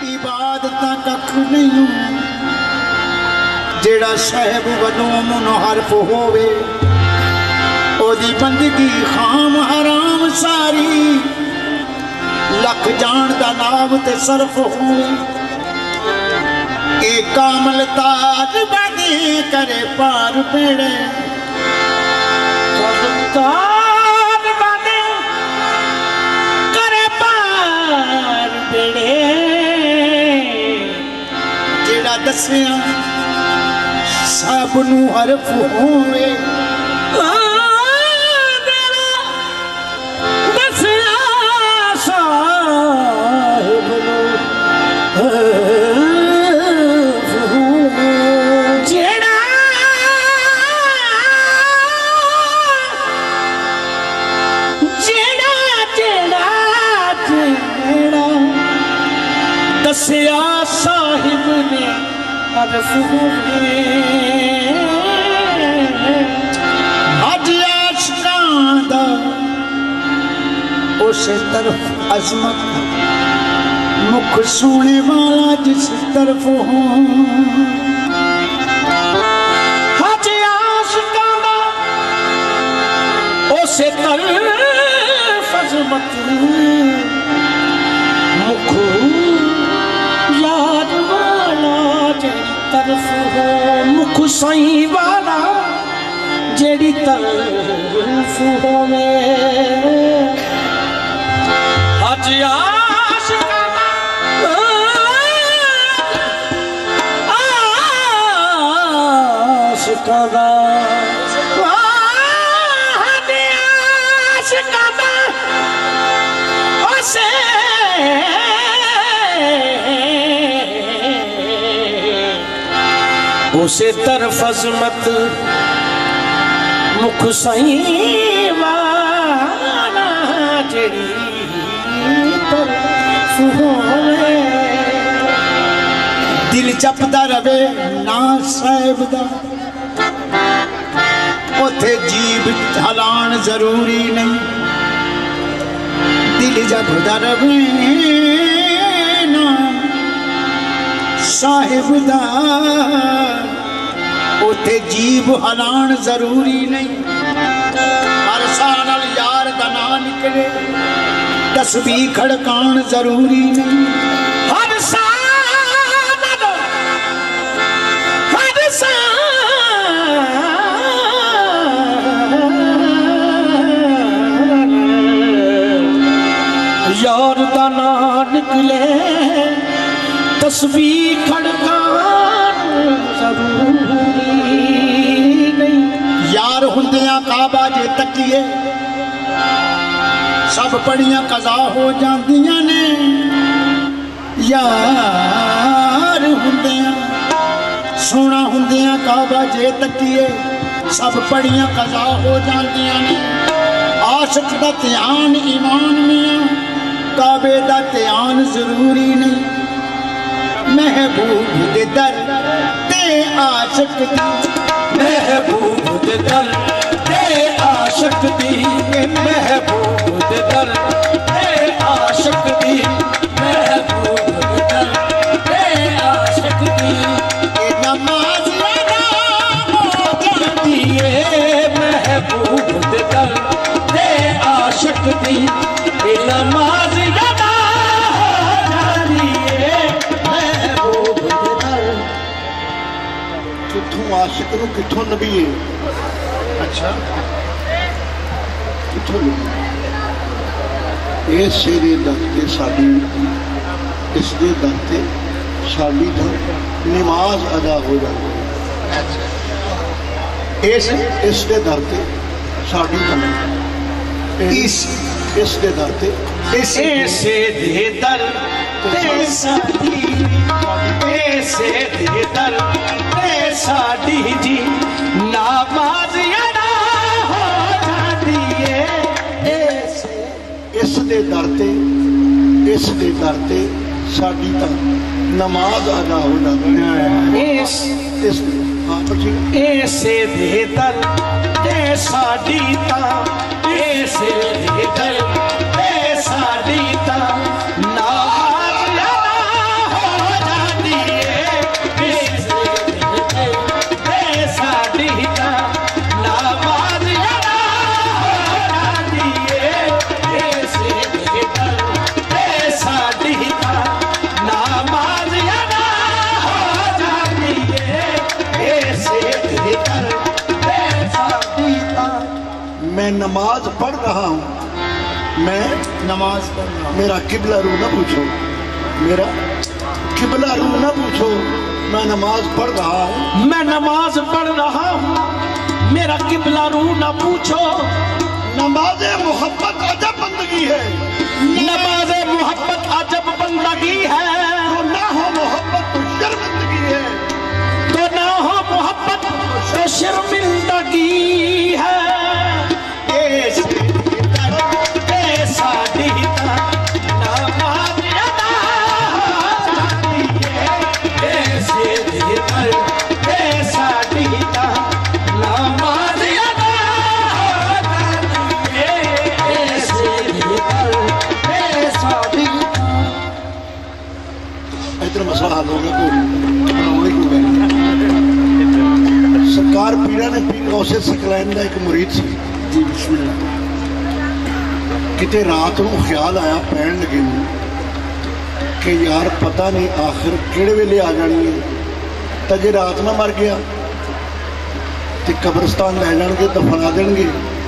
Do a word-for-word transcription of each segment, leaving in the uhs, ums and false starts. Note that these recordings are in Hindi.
इबादत कख नहीं जेड़ा साहिब वलों मुनहरफ होवे ओदी बंदगी खाम हराम सारी लख जान दा नाम ते सरफ होवे ए कामल ताज बने करे पार पेड़े ताज बने करे पार पेड़े जेड़ा दसिया सब नू हरफ होवे दसिया साहिब नू जेड़ा जेड़ा जेड़ा जेड़ा दसिया साहिब ने हरफ होवे अज आशिकां दा उस तरफ अजमत मुख सोने वाला जिस तरफ हो अज आशिकां दा उस तरफ अजमत मुख याद वाला तरफ हो मुख सही वाला जेड़ी तरफ होवे अज आशिकां आशिकां दा आशिकां दा ओसे उसे तरफ अजमत मुख सही वाला जेड़ी तरफ होवे दिल जपदा रवे ना साहिब दा उथे जीभ हलान जरूरी नहीं दिल जपदा रवे ना साहिब दा उथे जीभ हलान जरूरी नहीं हर साल यार दा ना निकले तस्बीह खड़कान जरूरी नहीं हर साल हर साल यार दा ना निकले तस्बीह खड़कान जरूरी नहीं यार हुंदियां काबा जे तकिए सब पड़ियां कज़ा हो जांदियां ने यार हुंदियां सोना हुंदियां काबा जे तकिए सब पड़ियां कज़ा हो जांदियां ने आशिक दा ध्यान ईमान मियां काबे दा ध्यान जरूरी नहीं महबूब दे दर ते आशिक दी महबूब दे दर ते आशिक दी महबूब दे दर ते आशिक दी महबूब दे दर ते आशिक दी नमाज अदा हो जाती है महबूब दे दर ते आशिक दी नमाज अदा हो जाती है किथों आशिक नूं किथों नबी है अच्छा किथों ये शेरे दर साड़ी इस दे दर ते साड़ी दा नमाज अदा हो जाती इस इस दे दर ते साड़ी दा इस इस दे दर ते इस ऐसे दे दर ते साड़ी ऐसे दे दर साड़ी जी नमाज अदा हो जाती है इस दे दर ते इस दे दर ते साड़ी ता नमाज अदा हो जाती है इस इस हाँ ऐसे दे दर ते साड़ी ता ऐसे दे दर ते साड़ी ता नमाज अदा हो नमाज पढ़ रहा हूँ, मैं नमाज पढ़ रहा हूँ। मेरा किबला रू ना पूछो, मेरा किबला रू ना पूछो, मैं नमाज पढ़ रहा हूँ, मैं नमाज पढ़ रहा हूँ, मेरा किबला रू ना पूछो। नमाज मोहब्बत अजब बंदगी है, नमाज मोहब्बत अजब बंदगी है। तो ना हो मोहब्बत तो शर्मिंदगी है, तो ना हो मोहब्बत तो शर्मिंदगी है। मसला हल हो गया। सरकार पीड़ा ने पीर गौसे सकलैन का एक मुरीद सी जी, बिस्मिल्लाह। किते रात को ख्याल आया पैन लगे कि यार पता नहीं आखिर किहड़े वेले आ जानी है, तो जे रात ना मर गया तो कब्रस्तान लै जाएंगे, दफना देंगे,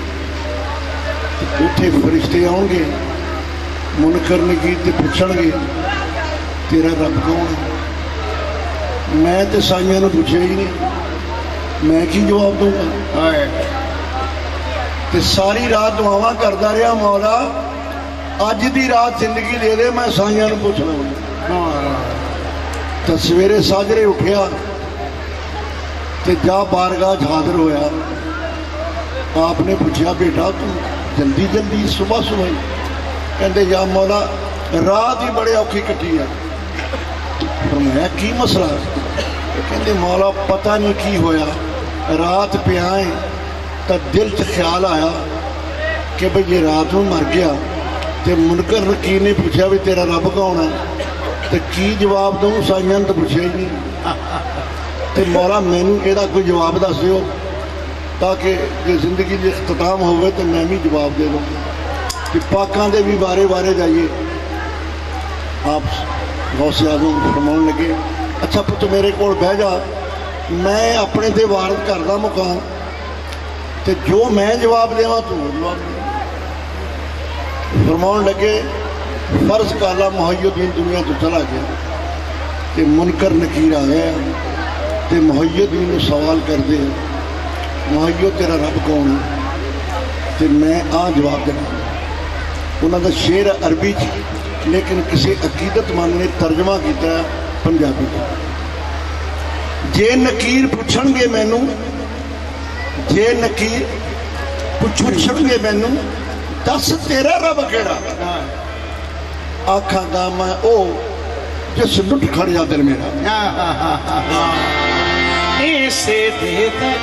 उत्थे फरिश्ते आउणगे, मुनकर नकीर ते पुछणगे तेरा रब कौन है। मैं तो साइयां ने पूछे ही नहीं, मैं की जवाब दूंगा। ते सारी रात दुआवां करता रहा, मौला अज दी रात जिंदगी दे दे, मैं साइयां ने पूछ लवां। तो सवेरे साजरे उठिया ते जा बारगाह हाजिर होया। आपने पूछा बेटा तू जल्दी जल्दी सुबह सुबह, कहते या मौला रात ही बड़े औखी कटी है। मैं की मसला, कहते मौला पता नहीं की होया, रात पे आए तो दिल च ख्याल आया कि भाई ये रात में मर गया तो मुनकर नकीर ने पूछा भी तेरा रब कौन है, तो की जवाब दूँ। साइयां ने तो पूछा ही नहीं। तो मौला मैनू एदा कोई जवाब दस दिओ ताकि जो जिंदगी के इख्तिताम हो तो मैं भी जवाब दे दूँ कि पाकों के भी बारे बारे जाइए। आप गौसे आज़म फरमाउण लगे, अच्छा पुत मेरे को बह जा, मैं अपने ते वारद करदा मुकाम, तो जो मैं जवाब देवां तू जवाब दे। फरमाउण लगे फर्ज काला मुहय्यद्दीन दुनिया तो चला गया, तो मुनकर नकीर आ गया, तो मुहय्यद्दीन को सवाल कर दे मुहय्यो तेरा रब कौन है, तो मैं आ जवाब देना। उन्होंने शेर अरबी च, लेकिन किसी अकीदतमंद ने तर्जमा किया पंजाबी का। जे नकीर पूछणगे मैनू, जे नकीर पूछणगे मैनू दस तेरा रब केड़ा, आखांगा मैं ओ जिस लुट खड़ जा दिल मेरा। ऐसे दे दर,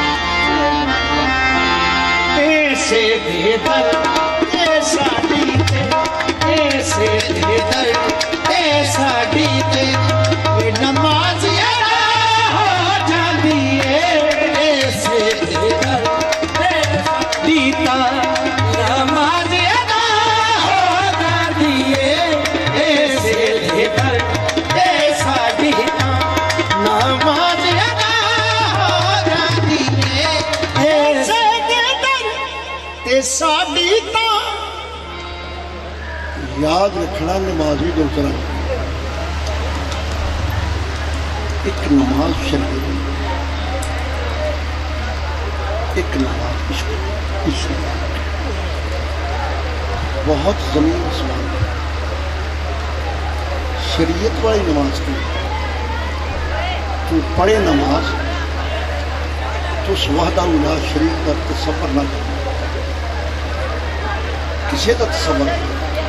ऐसे दे दर, ऐसा दीते, ऐसे दे दर, ऐसा दीते, नमाज यारा हो जाती है। ऐसे दे दर, ऐसा दीता, नमाज यारा हो जाती है। ऐसे दे दर, ऐसा दीता, नमाज यारा हो जाती है। ऐसे दे दर, ऐसा दीता। याद रखना नमाजी दूसरा, एक नमाज शरीयत, एक नमाज इश्क, इश्क बहुत जमीन आसमान। शरीयत वाली नमाज की तू पढ़े नमाज तो उस वहदा ला शरीक का तसव्वुर ना कर, किसी का तसव्वुर।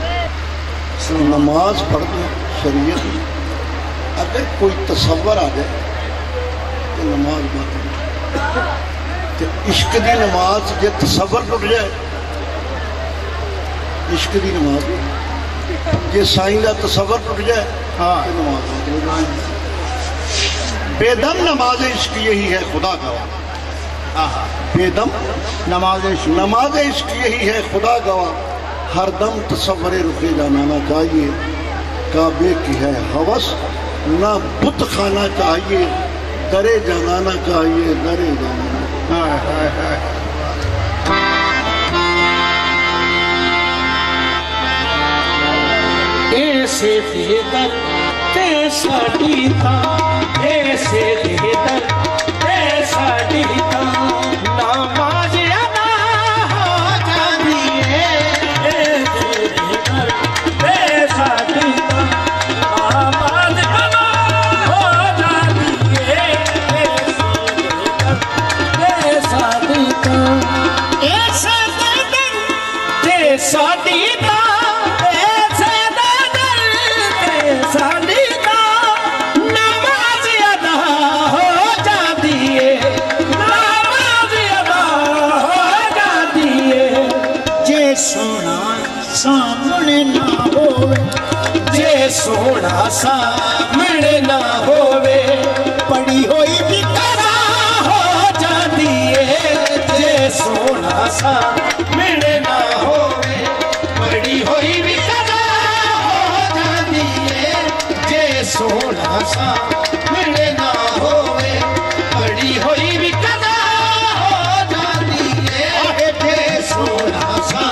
नमाज पढ़ना शरीयत, अगर कोई तसव्वुर आ जाए तो नमाज बात। तो इश्क की नमाज जे तसव्वुर टुट जाए, इश्क की नमाज जे साईं का तसव्वुर टुट जाए, हाँ तो नमाज बेदम नमाज इश्क यही है खुदा गवाह। बेदम नमाज इश्क, नमाज इश्क यही है खुदा गवाह। हर दम तसव्वुर रुखे जाना चाहिए, काबे की है हवस ना बुत खाना चाहिए, दरे जाना चाहिए, दरे जाना। ऐसे दे दर ते साडी तां ऐसे दे दर ते साडी तां नमाज अदा हो जांदी है ऐसे दे दर ते साडी तां नमाज अदा हो जांदी है ऐसे दे दर ते साडी तां ऐसे दे दर ते साडी तां सामने ना होवे जे सोना सामने ना होवे पड़ी होई भी कदा हो जाती है जे सोना सामने ना होवे पड़ी होई भी कदा हो जाती है जे सोना सामने ना होवे पड़ी होई भी कदा हो जाती है जे सोना सा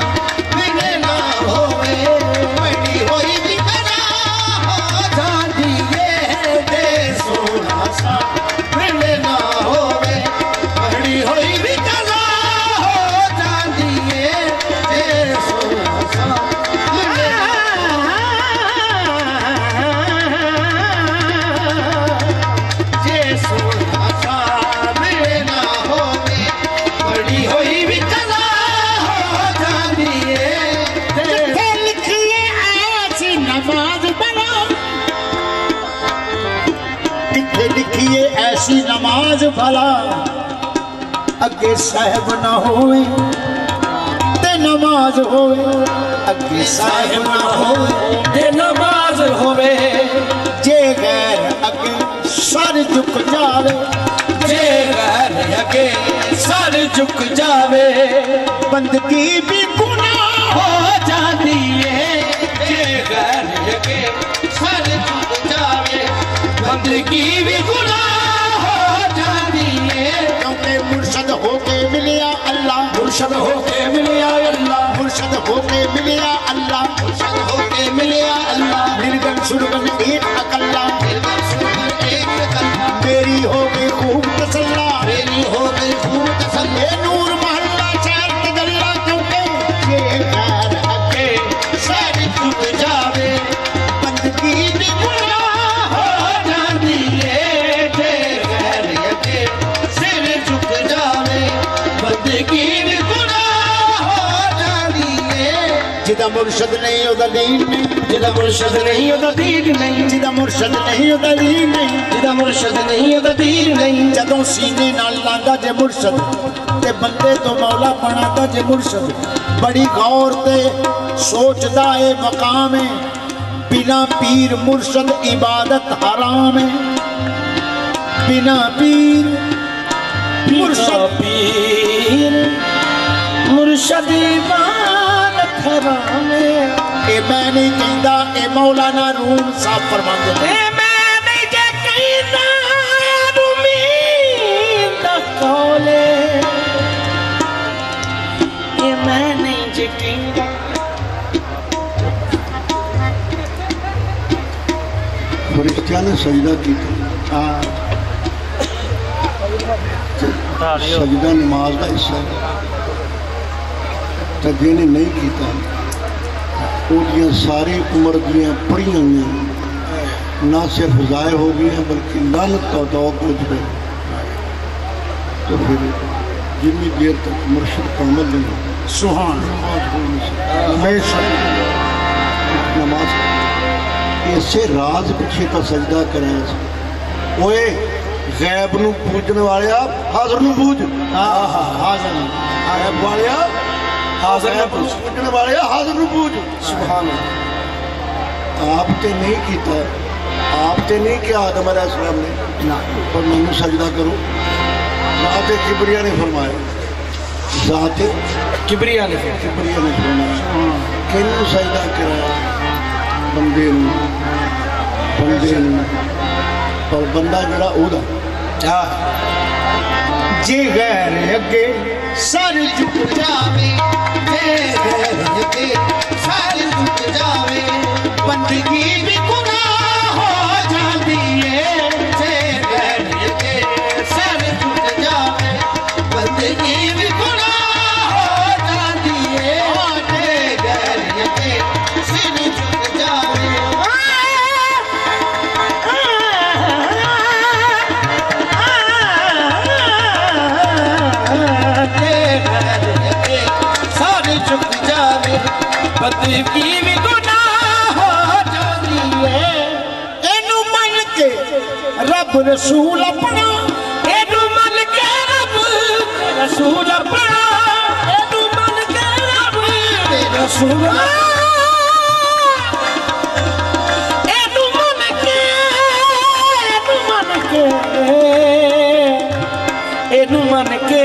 ऐसी नमाज भला अगे साहिब ना होवे ते नमाज होवे अगे साहिब ना होवे ते नमाज होवे जे गैर अगे सर झुक जावे जे गैर अगे सर झुक जावे बंदगी भी गुनाह हो जाती है जे गैर अगे सर झुक जावे बंदगी भी गुनाह मुर्शद होके मिलिया अल्लाह मुर्शद होके मिलिया अल्लाह मुर्शद होके मिलिया अल्लाह मुर्शद होके मिलिया अल्लाह निर्गन सुरगन एक अकल्ला निर्गन सुरगन एक अकल्ला मेरी हो गई खूब तसल्ला मेरी हो गई खूब तसल्ला नूर महल्ला शहर तगल्ला क्योंकि ये घर अगे सारी झुक जावे बंदगी भी गुनाह हो जाती है जे घर अगे सिर झुक जावे बंदगी भी गुनाह हो जाती है जिदा मुर्शद नहीं ओदा दीन नहीं जिदा मुर्शद नहीं ओदा दीन नहीं जिदा मुर्शद नहीं ओदा दीन नहीं जिदा मुर्शद नहीं ओदा दीन नहीं जदों सीने नाल लांदा जे मुर्शद ते बंदे तो मौला बनाता जे मुर्शद बड़ी गौर ते सोचदा ए मकाम है बिना पीर मुर्शद इबादत हराम है बिना पीर मुर्शद पीर मुर्शद इबादत हराम है ए मैं नहीं कहता ए मौलाना रूम साफ फरमाते हैं ए मैं नहीं जे कहता रूमी दा कौले ए मैं नहीं जे कहता फरिश्तियां ने सजदा किया हां सजदा नमाज का हिस्सा तो जिन्हें नहीं किया वो सारी उम्र दियाँ पढ़िया हुई ना सिर्फ ज़ाय हो गई हैं बल्कि लानत का दौ कुछ पे तो फिर जितनी देर तक मुर्शिद का अमल नहीं सुहान नमाज इसे राज पिछे का सजदा कराया ओए गैब नूं पूजन वाले हाज़र नूं पूज हाज़र गैब वाले हाज़र नूं पूजन वाले हाज़र नूं पूज सुभान अल्लाह आप ते नहीं किया आप ते नहीं किया आदम अलैहिस्सलाम ने ना पर मैनू सजदा करो ज़ाते किबरिया ने फरमाया ज़ाते किबरिया ने किबरिया ने फरमाया किन्नू सजदा कराया बंदे नूं बंदे नूं पर बंदा जड़ा ओदा जे गैर अगे सर झुक जावे जे गैर अगे सर झुक जावे बंदा बंदगी भी गुनाह हो जाती है जे गैर के सर झुक जावे बंदगी भी गुनाह हो जाती है जे गैर के सर झुक जावे बंदगी भी गुनाह हो जाती है एनू मन के रब रसूल अपना एनू मन के रब रसूल अपना एनू मन के रब रसूल एनू मन के एनू मन के एनू मन के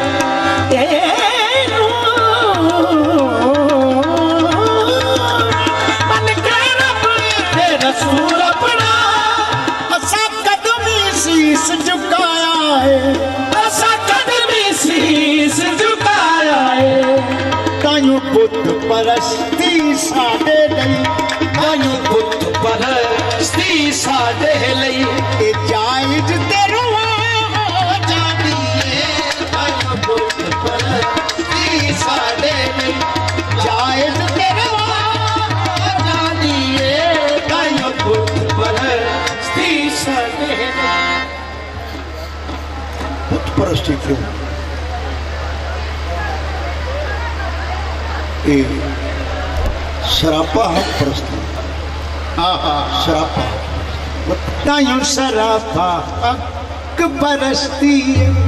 रसूल अपना असा कदमी शीस झुकाया है असा कदमी शीस झुकाया है तायूं बुत परस्ती साडे लई तायूं बुत परस्ती साडे लई ए जायज ते रुआ हो जाती है तायूं बुत परस्ती साडे लई जायज ते रुआ हो जाती है बुत परस्ती क्यों ए सरापा हक परस्ती सरापा तायूं सरापा हक परस्ती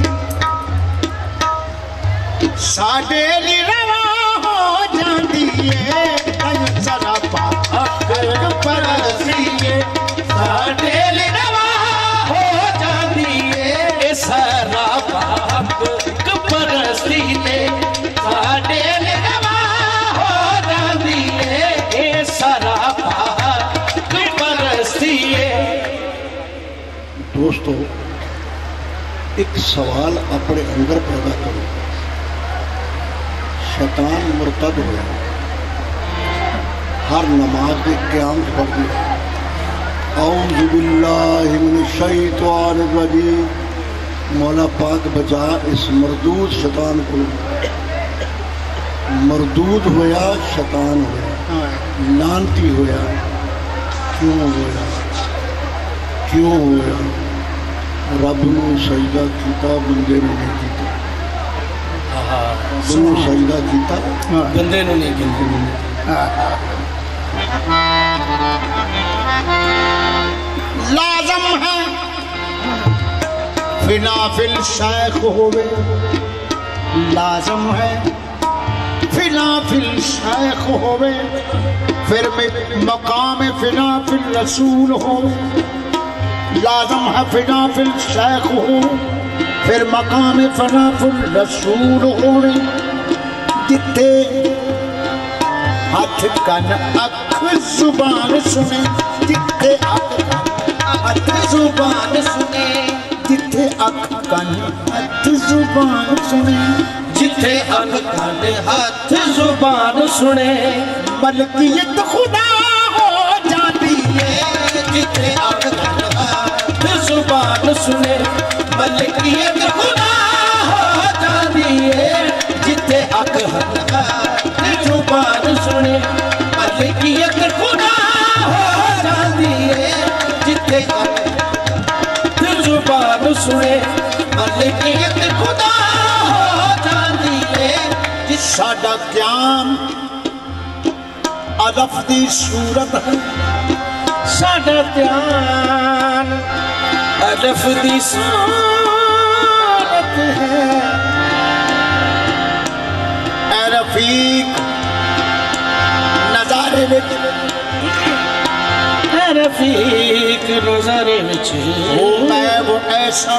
साडे ली रवा हो जाती है तायूं सरापा हक परस्ती साडे ली रवा हो जाती है सरापा हक परस्ती ने साडे ली रवा हो जाती है सरापा हक परस्ती दोस्तों एक सवाल अपने अंदर पैदा करो शैतान मुर्तद होया हर नमाज के क़याम पढ़ दिया औज़ु बिल्लाहि मिनश शैतानिर रजीम मौला पाक बचा इस मरदूद शैतान को मरदूद होया शैतान होया लानती होया क्यों होया क्यों होया रब नूं सजदा कीता बंदे नूं नहीं कीता नूं सजदा कीता बंदे नूं नहीं कीता लाजम है फिनाफिल शेख होवे लाजम है फिनाफिल शेख होवे फिर में मकाम फिनाफिल रसूल होवे लाजम है फिनाफिल शेख हो फिर मकाम फिनाफिल रसूल होवे जिथे हाथ कन अख जुबान सुने जिथे अख हाथ जुबान सुने जिथे अख कन हाथ जुबान सुने जिथे अख कन हाथ जुबान सुने मलकियत खुदा हो जाती है जिथे अख कन हाथ जुबान सुने मलकियत खुदा हो जाती है जिथे अख हाथ जुबान सुने मलकियत खुदा हो जाती है जिथे जुबान सुने मलकियत खुदा हो जाती है जिस साडा ज्ञान अदफ दी सूरत है साडा ज्ञान अदफ दी सूरत है ऐ रफीक नजारे विच रफीक नजारे विच हो मैं वो ऐसा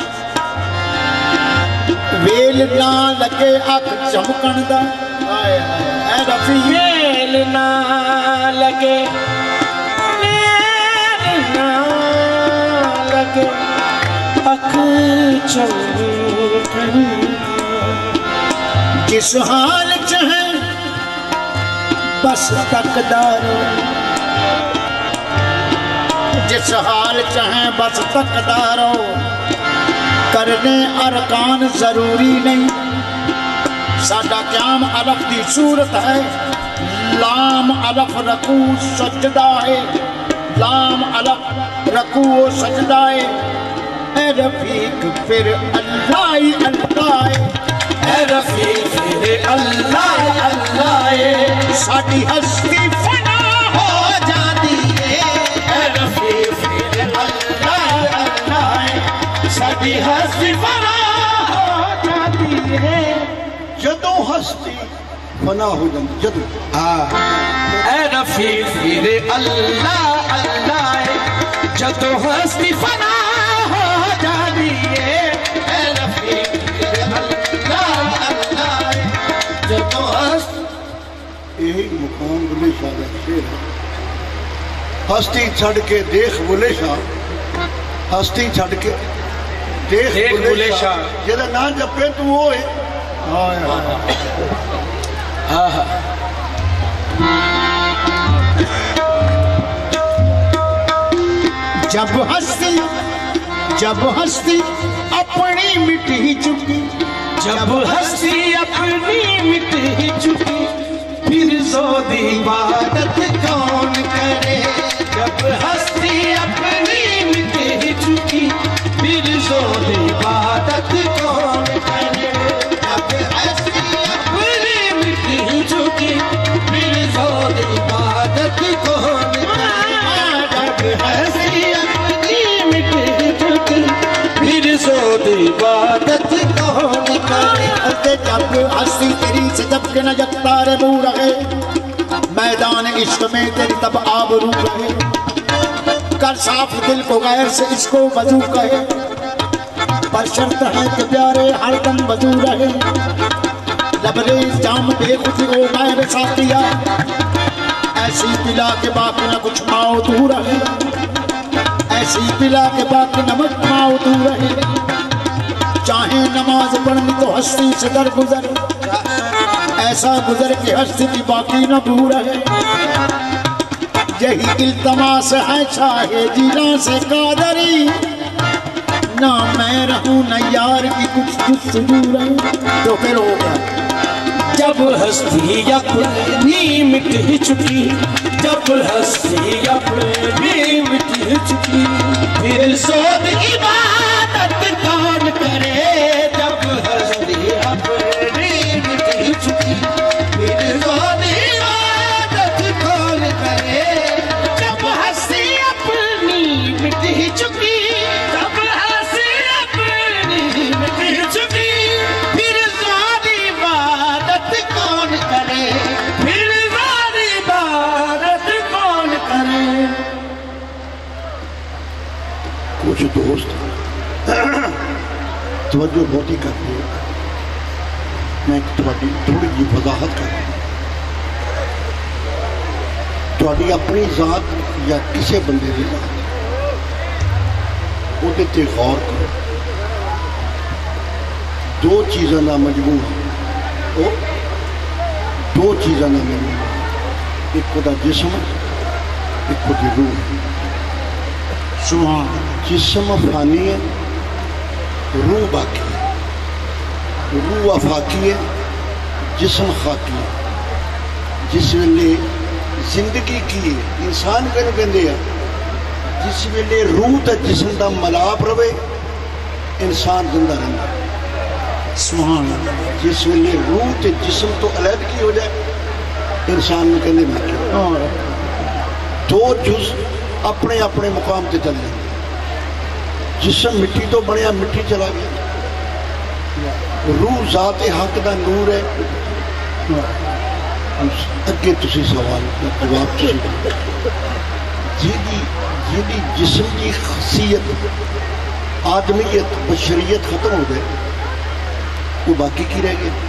वेल ना लगे अख चमकन दा ऐ रफीक वेल ना लगे वेल ना लगे अख चमकन जिस हाल च है बस तकदार जिस हाल चाहे बस तकदारो करने अरकान जरूरी नहीं। साडा क्याम अलफ दी सूरत है, लाम अलफ रकू सजदा है, लाम अलफ रकू सजदा है। ए रफीक फिर अल्लाह ही अल्लाह है, ए रफीक फिर अल्लाह अल्लाह है। साडी हस्ती फना हो जाती है, ए रफीक फिर अल्लाह अल्लाह है। साडी हस्ती फना हो जाती है, जदों हस्ती फना हो जाती जदों। हाँ ए रफीक फिर अल्लाह अल्लाह है, जदों हस्ती फना हो जाती है। ए रफीक फिर अल्लाह अल्लाह है, जदों हस्ती। यही मुकाम बुले शाह का शेर है। हस्ती छड़ के देख बुले शाह, हस्ती छड़ के देख, देख बुले शाह। जेदा ना जपे तू वो है। जब हस्ती जब हस्ती अपनी मिट ही चुकी, जब हस्ती अपनी मिट ही चुकी, फिर ज़ोद इबादत कौन करे। जब हस्ती अपनी मिट ही चुकी, फिर ज़ोद इबादत कौन करे। जब हस्ती अपनी मिट ही चुकी, फिर ज़ोद इबादत कौन करे। जब हस्ती अपनी मिट ही चुकी, फिर ज़ोद इबादत कौन करे। जब हस्ती तेरी से जब के न जगता रे बू रहे, मैदान इश्क में तेरी तब आबरू रहे। कर साफ दिल को गैर से इसको वजू कहे, पर शर्त है कि प्यारे हरदम वजू रहे। लबरे जाम बेखुदी को मैं साथिया, ऐसी पिला के बाकी न कुछ माओ तू रहे, ऐसी पिला के बाकी नमक माओ तू रहे। चाहे नमाज पढ़नी तो हस्ती से दर गुजर, ऐसा गुजर के हस्ती की बाकी न भू रहे। यही इल्तमास है चाहे जिला से कादरी, ना मैं रहूं न यार की कुछ गुफ्तगू रहे। तो फिर हो गया जब हस्ती अपनी मिट ही चुकी, जब हस्ती अपनी मिट ही चुकी, फिर ज़ोद इबादत कौन करे। जब हस्ती अपनी मिट ही चुकी, फिर ज़ोद इबादत कौन करे। जब हस्ती अपनी मिट ही चुकी, जब हस्ती अपनी मिट ही चुकी, फिर ज़ोद इबादत कौन करे। फिर ज़ोद इबादत कौन करे। कुछ दोस्त तवज्जो बहुत ही करते हैं, मैं थोड़ी थोड़ी जी वजाहत कर थोड़ी अपनी जात या किसी बंदे की जात उहदे ते गौर करो। दो चीज़ों का मजबूर वो दो चीज़ों का मजबूर, एक उहदा जिस्म, एक उहदी रूह। सुभान। जिस्म फानी है, रूह बाकी है। रूह आफाकी है, जिस्म खाकी है। जिस वेले जिंदगी की है इंसान कहने कहते हैं, जिस वेले रूह तो जिस्म का मलाप रहे इंसान जिंदा रहता। सुभान। जिस वेले रूह तो जिस्म तो अलहदगी हो जाए इंसान कहते मैं दो जुज अपने अपने मुकाम से चले जाते। जिस्म मिट्टी तो बनया मिट्टी चला गया, रूह जात हक का नूर है। अगे तुसी सवाल जवाब जी जी जिस्म की खसीयत आदमीयत बशरीयत खत्म हो गए, वो बाकी की रह गई?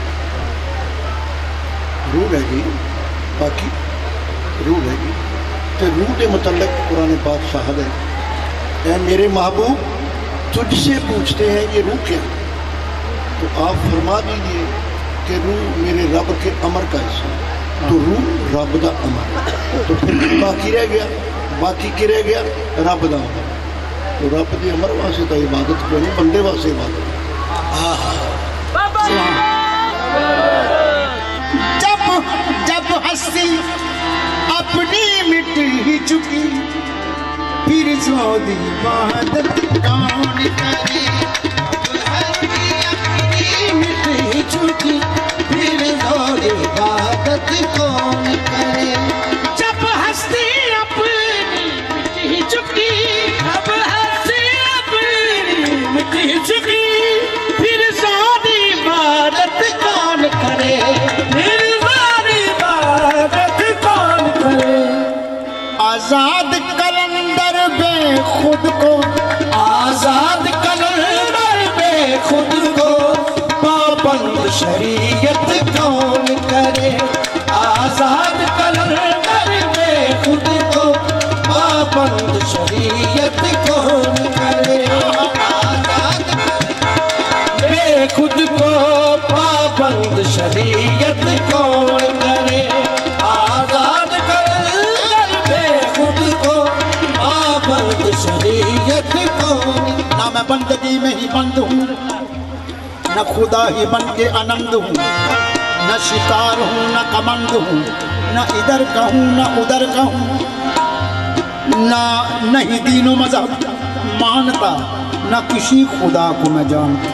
रूह रह गई, बाकी रूह रह गई। तो रूह के मतलब कुरान पाक शहाद है, ऐ मेरे महबूब तुझसे पूछते हैं ये रूह क्या, तो आप फरमा दीजिए कि रूह मेरे रब के अमर का हिस्सा। तो रूह रब का अमर, तो फिर बाकी रह गया बाकी की रह गया रब दा तो रब की अमर वास्ते तो इबादत कोई नहीं बंदे वास्ते इबादत। जब जब हस्ती अपनी मिट ही चुकी फिर सौदी इबादत कौन करे। अपनी मिट ही चुकी फिर सौदी इबादत कौन करे। जब हस्ती अपनी मिट ही चुकी अब हस्ती अपनी मिट ही चुकी फिर सौदी इबादत कौन करे। फिर सौदी इबादत कौन करे। आजाद कलंदर बे खुद को आजाद कलंदर बे खुद को पाबंद शरीयत कौन करे। आजाद कलंदर बे खुद को पाबंद शरीयत कौन करे। आजाद बे खुद को पाबंद शरीयत कौन करे। आजाद कलंदर बे खुद को पाबंद शरीयत कौन। ना मैं बंदगी में ही बंद हूँ न खुदा ही बन के आनंद हूँ न शिकार हूँ न कमंद हूँ न इधर का हूँ न उधर का हूँ ना नहीं दीनों मजहब मानता न किसी खुदा को मैं जानता।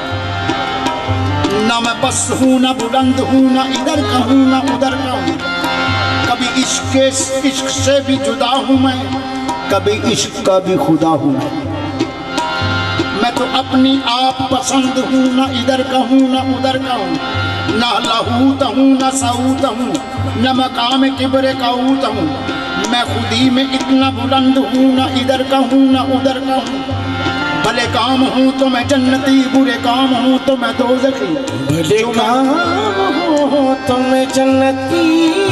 न मैं बस हूँ न बुलंद हूँ न इधर का हूँ न उधर का हूँ। कभी इश्क इश्क से भी जुदा हूँ मैं कभी इश्क का भी खुदा हूँ मैं। मैं तो अपनी आप पसंद हूँ न इधर का हूँ न उधर का हूँ। न लहूत हूँ न सऊत हूँ न मकाम किब्र काऊत हूँ। मैं खुदी में इतना बुलंद हूँ न इधर का हूँ न उधर का हूँ। भले काम हूँ तो मैं जन्नती बुरे काम हूँ तो मैं दोज़खी। भले काम हो तो मैं जन्नती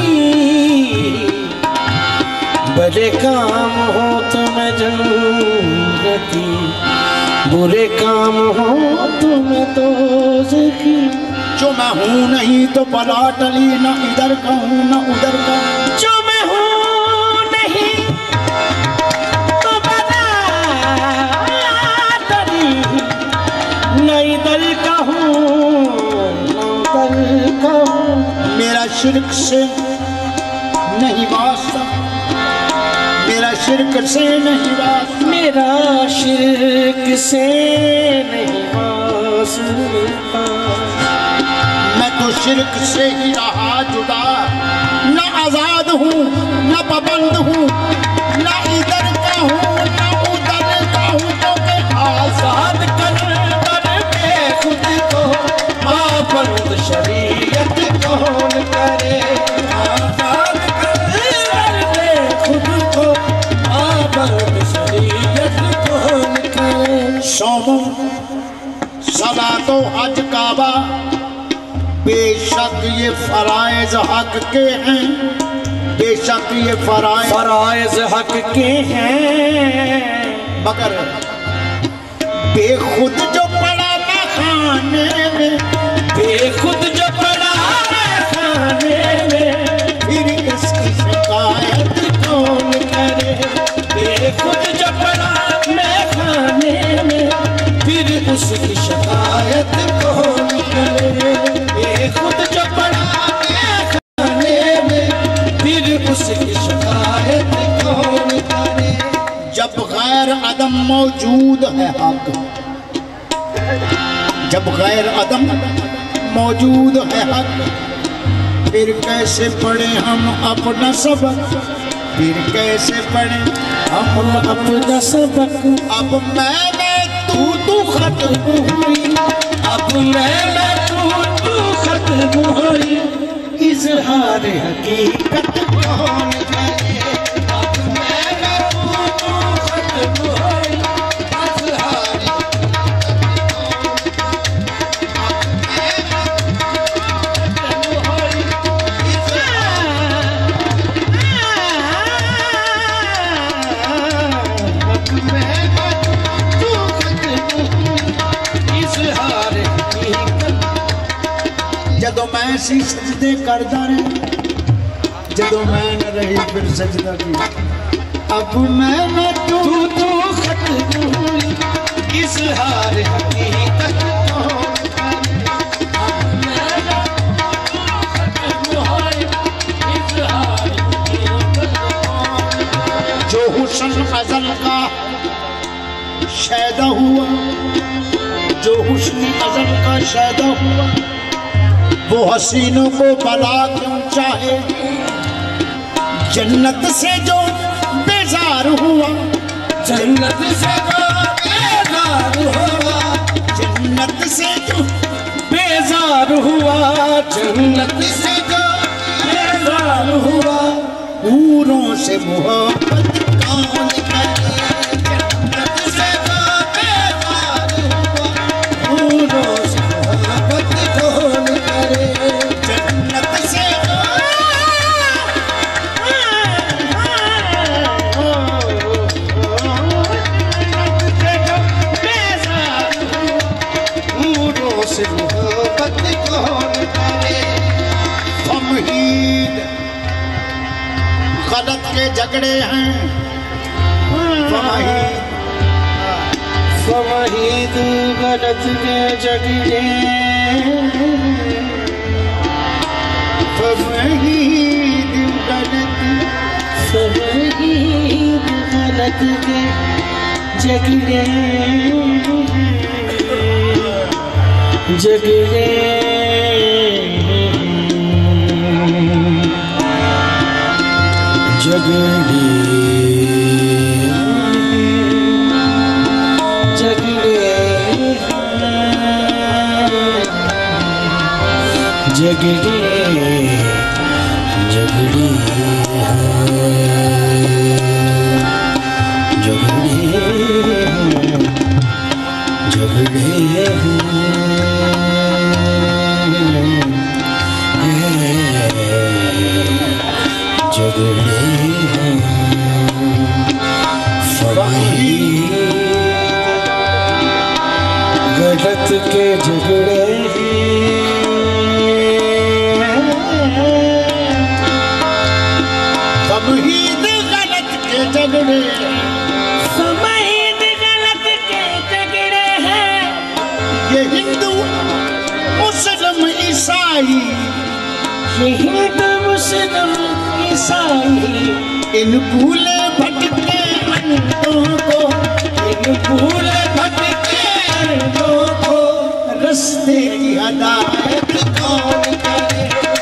भले काम हो तो मैं जन्नती बुरे काम हो तो मैं दोज़खी। जो मैं हूँ नहीं तो पला टली न इधर का हूँ न उधर का। जो मैं हूँ नहीं तो बता टली न इधर का हूँ न उधर का हूँ। मेरा शिर्क से नहीं वास्ता मेरा शिर्क से नहीं वास्ता। मेरा शिर्क से नहीं वास्ता। मैं तो शिर्क से ही रहा जुदा न आजाद हूँ न पाबंद हूँ न इधर का हूँ न उधर का हूँ। क्योंकि आजाद कलंदर बे खुद को पाबंद शरीयत कौन करे। आजाद कलंदर बे खुद को पाबंद शरीयत कौन करे। सोमो सला तो हज काबा बेशक ये फराइज हक के हैं बेशक ये फराइज फराइज हक के हैं। मगर बेखुद जो पड़ा मैं खाने में बेखुद जो पड़ा है खाने में फिर इसकी शिकायत कौन करे। बेखुद जो पड़ा मैं खाने में फिर उसकी शिकायत कौन करे। बेखुद जो पड़ा मैं खाने में फिर उसकी शिकायत कौन करे। जब गैर अदम मौजूद है हक जब गैर अदम मौजूद है हक फिर कैसे पढ़े हम अपना सबक फिर कैसे पढ़े हम अपना सबक। अब मैं मैं तू तू खत्म हुई अब मैं मैं तू तू खत्म हुई इजहार हकीकत कौन करे। अब मैं मैं तू तू खत्म हुई इजहार जदों मैं सी सजदे करदा रहा जदों मैं न रही फिर सजदा की अब मैंने तू तू खत इजहार हकीकत जो हुस्न अज़ल का शैदा हुआ, जो हुस्न अज़ल का शैदा हुआ, वो हसीनों को बला क्यों चाहे। जन्नत से जो बेजार हुआ, जन्नत से जो बेजार हुआ, जन्नत से जो बेजार हुआ, जन्नत से जो बेजार हुआ, हूरों से मोहब्बत कौन करे। जन्नत से जो बेजार हुआ, हूरों से मोहब्बत कौन करे। जन्नत से जो बेजार हुआ, हूरों से मोहब्बत कौन करे। तमहीद गलत के झगड़े हैं, तमहीद फवाहिद गलत के झगड़े, तमहीद गलत फवाहिद गलत के झगड़े, झगड़े झगड़े झगड़े झगड़े झगड़े झगड़े गलत के झगड़े तमहीद गलत के झगड़े, फवाहिद गलत के झगड़े हैं। ये हिंदू मुस्लिम ईसाई, ये हिंदू मुस्लिम ईसाई इन भूले भटके अंधों को, इन भूले भटके अंधों को रस्ते की हदायत कौन करे।